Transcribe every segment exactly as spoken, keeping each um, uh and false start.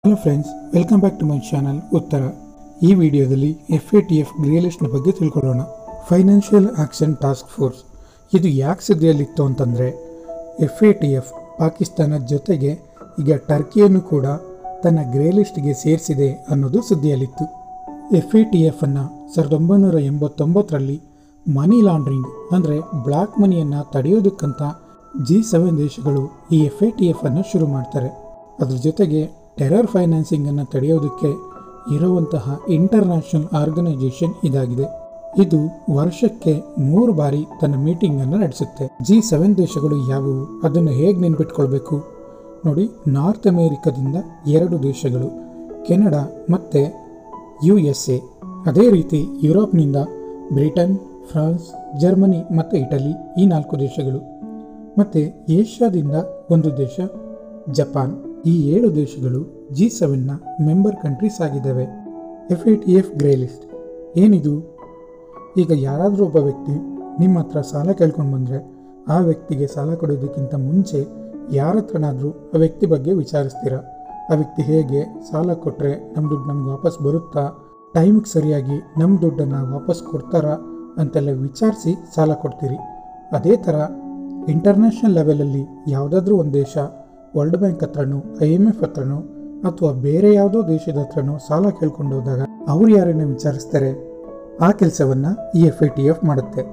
Hello friends, welcome back to my channel Uttara. ಈ ವಿಡಿಯೋದಲ್ಲಿ F A T F grey ಲಿಸ್ಟ್ನ ಬಗ್ಗೆ ತಿಳ್ಕೊಳ್ಳೋಣ. ಫೈನಾನ್ಷಿಯಲ್ ಆಕ್ಷನ್ ಟಾಸ್ಕ್ ಫೋರ್ಸ್ ಇದು ಯಾಕೆ ಸುದ್ದಿಯಲ್ಲಿತ್ತು ಅಂತಂದರೆ, ಎಫ್ ಎ ಟಿ ಎಫ್ ಪಾಕಿಸ್ತಾನದ ಜೊತೆಗೆ ಈಗ ಟರ್ಕಿಯನ್ನು ಕೂಡ ತನ್ನ ಗ್ರೇ ಲಿಸ್ಟ್ಗೆ ಸೇರಿಸಿದೆ ಅನ್ನೋದು ಸುದ್ದಿಯಲ್ಲಿತ್ತು. ಎಫ್ ಎ ಟಿ ಎಫ್ ಅನ್ನು ಸಾವಿರದ ಒಂಬೈನೂರ ಎಂಬತ್ತೊಂಬತ್ತರಲ್ಲಿ ಮನಿ ಲಾಂಡ್ರಿಂಗ್ ಅಂದರೆ ಬ್ಲ್ಯಾಕ್ ಮನಿಯನ್ನು ತಡೆಯೋದಕ್ಕಂತ ಜಿ ಸೆವೆನ್ ದೇಶಗಳು ಈ ಎಫ್ ಎ ಟಿ ಎಫ್ ಅನ್ನು ಶುರು ಮಾಡ್ತಾರೆ. ಅದ್ರ ಜೊತೆಗೆ ಟೆರರ್ ಫೈನಾನ್ಸಿಂಗನ್ನು ತಡೆಯೋದಕ್ಕೆ ಇರುವಂತಹ ಇಂಟರ್ನ್ಯಾಷನಲ್ ಆರ್ಗನೈಸೇಷನ್ ಇದಾಗಿದೆ. ಇದು ವರ್ಷಕ್ಕೆ ಮೂರು ಬಾರಿ ತನ್ನ ಮೀಟಿಂಗನ್ನು ನಡೆಸುತ್ತೆ. ಜಿ ಸೆವೆನ್ ದೇಶಗಳು ಯಾವುವು, ಅದನ್ನು ಹೇಗೆ ನೆನ್ಪಿಟ್ಕೊಳ್ಬೇಕು ನೋಡಿ. ನಾರ್ತ್ ಅಮೇರಿಕಾದಿಂದ ಎರಡು ದೇಶಗಳು, ಕೆನಡಾ ಮತ್ತು ಯು ಎಸ್ ಎ. ಅದೇ ರೀತಿ ಯುರೋಪ್ನಿಂದ ಬ್ರಿಟನ್, ಫ್ರಾನ್ಸ್, ಜರ್ಮನಿ ಮತ್ತು ಇಟಲಿ, ಈ ನಾಲ್ಕು ದೇಶಗಳು. ಮತ್ತು ಏಷ್ಯಾದಿಂದ ಒಂದು ದೇಶ ಜಪಾನ್. ಈ ಏಳು ದೇಶಗಳು ಜಿ ಸೆವೆನ್ನ ಮೆಂಬರ್ ಕಂಟ್ರೀಸ್ ಆಗಿದ್ದಾವೆ. F A T F grey list ಏನಿದು? ಈಗ ಯಾರಾದರೂ ಒಬ್ಬ ವ್ಯಕ್ತಿ ನಿಮ್ಮ ಹತ್ರ ಸಾಲ ಕೇಳ್ಕೊಂಡು ಬಂದರೆ, ಆ ವ್ಯಕ್ತಿಗೆ ಸಾಲ ಕೊಡೋದಕ್ಕಿಂತ ಮುಂಚೆ ಯಾರ ಹತ್ರನಾದರೂ ಆ ವ್ಯಕ್ತಿ ಬಗ್ಗೆ ವಿಚಾರಿಸ್ತೀರ. ಆ ವ್ಯಕ್ತಿ ಹೇಗೆ, ಸಾಲ ಕೊಟ್ಟರೆ ನಮ್ಮ ದುಡ್ಡು ನಮ್ಗೆ ವಾಪಸ್ ಬರುತ್ತಾ, ಟೈಮಿಗೆ ಸರಿಯಾಗಿ ನಮ್ಮ ದುಡ್ಡನ್ನು ವಾಪಸ್ ಕೊಡ್ತಾರಾ ಅಂತೆಲ್ಲ ವಿಚಾರಿಸಿ ಸಾಲ ಕೊಡ್ತೀರಿ. ಅದೇ ಥರ ಇಂಟರ್ನ್ಯಾಷನಲ್ ಲೆವೆಲಲ್ಲಿ ಯಾವುದಾದ್ರೂ ಒಂದು ದೇಶ ವರ್ಲ್ಡ್ ಬ್ಯಾಂಕ್ ಹತ್ರನೋ, ಐ ಎಮ್ ಎಫ್ ಹತ್ರನೋ ಅಥವಾ ಬೇರೆ ಯಾವುದೋ ದೇಶದ ಹತ್ರನೋ ಸಾಲ ಕೇಳ್ಕೊಂಡು ಹೋದಾಗ ಅವ್ರು ಯಾರನ್ನ ವಿಚಾರಿಸ್ತಾರೆ, ಆ ಕೆಲಸವನ್ನು ಈ ಎಫ್ ಎ ಟಿ ಎಫ್ ಮಾಡುತ್ತೆ.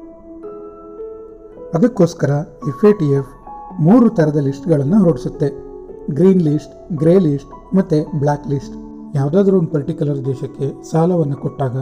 ಅದಕ್ಕೋಸ್ಕರ ಎಫ್ ಎ ಟಿ ಎಫ್ ಮೂರು ಥರದ ಲಿಸ್ಟ್ಗಳನ್ನು ಹೊರಡಿಸುತ್ತೆ. ಗ್ರೀನ್ ಲಿಸ್ಟ್, ಗ್ರೇ ಲಿಸ್ಟ್ ಮತ್ತು ಬ್ಲ್ಯಾಕ್ ಲಿಸ್ಟ್. ಯಾವುದಾದ್ರೂ ಒಂದು ಪರ್ಟಿಕ್ಯುಲರ್ ದೇಶಕ್ಕೆ ಸಾಲವನ್ನು ಕೊಟ್ಟಾಗ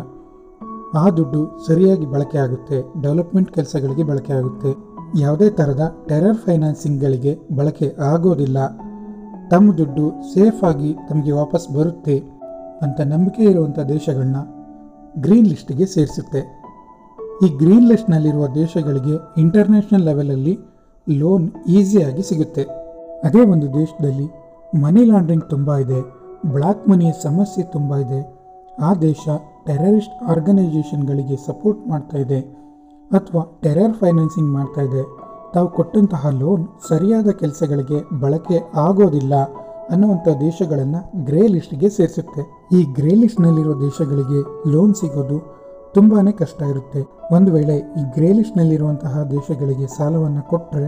ಆ ದುಡ್ಡು ಸರಿಯಾಗಿ ಬಳಕೆ ಆಗುತ್ತೆ, ಡೆವಲಪ್ಮೆಂಟ್ ಕೆಲಸಗಳಿಗೆ ಬಳಕೆ ಆಗುತ್ತೆ, ಯಾವುದೇ ಥರದ ಟೆರರ್ ಫೈನಾನ್ಸಿಂಗ್ಗಳಿಗೆ ಬಳಕೆ ಆಗೋದಿಲ್ಲ, ತಮ್ಮ ದುಡ್ಡು ಸೇಫಾಗಿ ತಮಗೆ ವಾಪಸ್ ಬರುತ್ತೆ ಅಂತ ನಂಬಿಕೆ ಇರುವಂಥ ದೇಶಗಳನ್ನ ಗ್ರೀನ್ ಲಿಸ್ಟಿಗೆ ಸೇರಿಸುತ್ತೆ. ಈ ಗ್ರೀನ್ ಲಿಸ್ಟ್ನಲ್ಲಿರುವ ದೇಶಗಳಿಗೆ ಇಂಟರ್ನ್ಯಾಷನಲ್ ಲೆವೆಲಲ್ಲಿ ಲೋನ್ ಈಸಿಯಾಗಿ ಸಿಗುತ್ತೆ. ಅದೇ ಒಂದು ದೇಶದಲ್ಲಿ ಮನಿ ಲಾಂಡ್ರಿಂಗ್ ತುಂಬ ಇದೆ, ಬ್ಲ್ಯಾಕ್ ಮನಿಯ ಸಮಸ್ಯೆ ತುಂಬ ಇದೆ, ಆ ದೇಶ ಟೆರರಿಸ್ಟ್ ಆರ್ಗನೈಸೇಷನ್ಗಳಿಗೆ ಸಪೋರ್ಟ್ ಮಾಡ್ತಾ ಇದೆ ಅಥವಾ ಟೆರರ್ ಫೈನಾನ್ಸಿಂಗ್ ಮಾಡ್ತಾ ಇದೆ, ತಾವು ಕೊಟ್ಟಂತಹ ಲೋನ್ ಸರಿಯಾದ ಕೆಲಸಗಳಿಗೆ ಬಳಕೆ ಆಗೋದಿಲ್ಲ ಅನ್ನುವಂಥ ದೇಶಗಳನ್ನು ಗ್ರೇ ಲಿಸ್ಟ್ಗೆ ಸೇರಿಸುತ್ತೆ. ಈ ಗ್ರೇ ಲಿಸ್ಟ್ನಲ್ಲಿರೋ ದೇಶಗಳಿಗೆ ಲೋನ್ ಸಿಗೋದು ತುಂಬಾ ಕಷ್ಟ ಇರುತ್ತೆ. ಒಂದು ವೇಳೆ ಈ ಗ್ರೇ ಲಿಸ್ಟ್ನಲ್ಲಿರುವಂತಹ ದೇಶಗಳಿಗೆ ಸಾಲವನ್ನು ಕೊಟ್ಟರೆ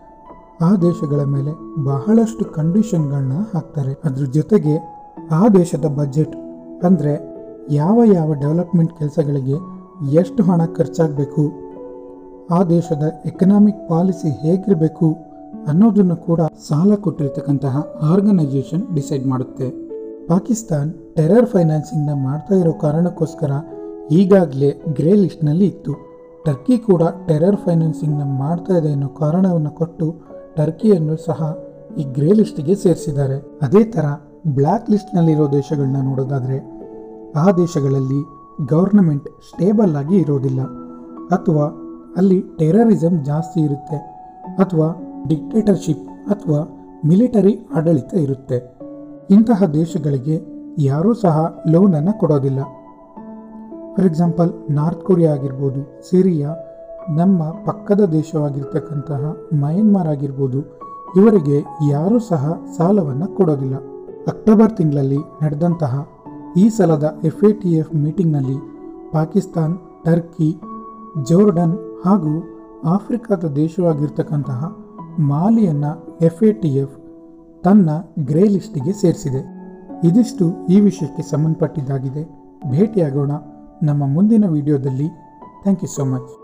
ಆ ದೇಶಗಳ ಮೇಲೆ ಬಹಳಷ್ಟು ಕಂಡೀಷನ್ಗಳನ್ನ ಹಾಕ್ತಾರೆ. ಅದ್ರ ಜೊತೆಗೆ ಆ ದೇಶದ ಬಜೆಟ್ ಅಂದರೆ ಯಾವ ಯಾವ ಡೆವಲಪ್ಮೆಂಟ್ ಕೆಲಸಗಳಿಗೆ ಎಷ್ಟು ಹಣ ಖರ್ಚಾಗಬೇಕು, ಆ ದೇಶದ ಎಕನಾಮಿಕ್ ಪಾಲಿಸಿ ಹೇಗಿರಬೇಕು ಅನ್ನೋದನ್ನು ಕೂಡ ಸಾಲ ಕೊಟ್ಟಿರ್ತಕ್ಕಂತಹ ಆರ್ಗನೈಸೇಷನ್ ಡಿಸೈಡ್ ಮಾಡುತ್ತೆ. ಪಾಕಿಸ್ತಾನ್ ಟೆರರ್ ಫೈನಾನ್ಸಿಂಗ್ನ ಮಾಡ್ತಾ ಇರೋ ಕಾರಣಕ್ಕೋಸ್ಕರ ಈಗಾಗಲೇ ಗ್ರೇ ಲಿಸ್ಟ್ನಲ್ಲಿ ಇತ್ತು. ಟರ್ಕಿ ಕೂಡ ಟೆರರ್ ಫೈನಾನ್ಸಿಂಗ್ನ ಮಾಡ್ತಾ ಇದೆ ಅನ್ನೋ ಕಾರಣವನ್ನು ಕೊಟ್ಟು ಟರ್ಕಿಯನ್ನು ಸಹ ಈ ಗ್ರೇ ಲಿಸ್ಟ್ಗೆ ಸೇರಿಸಿದ್ದಾರೆ. ಅದೇ ಥರ ಬ್ಲ್ಯಾಕ್ ಲಿಸ್ಟ್ನಲ್ಲಿರೋ ದೇಶಗಳನ್ನ ನೋಡೋದಾದರೆ ಆ ದೇಶಗಳಲ್ಲಿ ಗವರ್ನಮೆಂಟ್ ಸ್ಟೇಬಲ್ ಆಗಿ ಇರೋದಿಲ್ಲ, ಅಥವಾ ಅಲ್ಲಿ ಟೆರರಿಸಮ್ ಜಾಸ್ತಿ ಇರುತ್ತೆ, ಅಥವಾ ಡಿಕ್ಟೇಟರ್ಶಿಪ್ ಅಥವಾ ಮಿಲಿಟರಿ ಆಡಳಿತ ಇರುತ್ತೆ. ಇಂತಹ ದೇಶಗಳಿಗೆ ಯಾರೂ ಸಹ ಲೋನನ್ನು ಕೊಡೋದಿಲ್ಲ. ಫಾರ್ ಎಕ್ಸಾಂಪಲ್ ನಾರ್ತ್ ಕೊರಿಯಾ ಆಗಿರ್ಬೋದು, ಸಿರಿಯಾ, ನಮ್ಮ ಪಕ್ಕದ ದೇಶವಾಗಿರ್ತಕ್ಕಂತಹ ಮಯನ್ಮಾರ್ ಆಗಿರ್ಬೋದು, ಇವರಿಗೆ ಯಾರೂ ಸಹ ಸಾಲವನ್ನು ಕೊಡೋದಿಲ್ಲ. ಅಕ್ಟೋಬರ್ ತಿಂಗಳಲ್ಲಿ ನಡೆದಂತಹ ಈ ಸಲದ ಎಫ್ ಎ ಟಿ ಎಫ್ ಮೀಟಿಂಗ್ನಲ್ಲಿ ಪಾಕಿಸ್ತಾನ್, ಟರ್ಕಿ, ಜೋರ್ಡನ್ ಹಾಗೂ ಆಫ್ರಿಕಾದ ದೇಶವಾಗಿರ್ತಕ್ಕಂತಹ ಮಾಲಿಯನ್ನು ಎಫ್ ಎ ಟಿ ಎಫ್ ತನ್ನ ಗ್ರೇ ಲಿಸ್ಟಿಗೆ ಸೇರಿಸಿದೆ. ಇದಿಷ್ಟು ಈ ವಿಷಯಕ್ಕೆ ಸಂಬಂಧಪಟ್ಟಿದ್ದಾಗಿದೆ. ಭೇಟಿಯಾಗೋಣ ನಮ್ಮ ಮುಂದಿನ ವಿಡಿಯೋದಲ್ಲಿ. Thank you so much.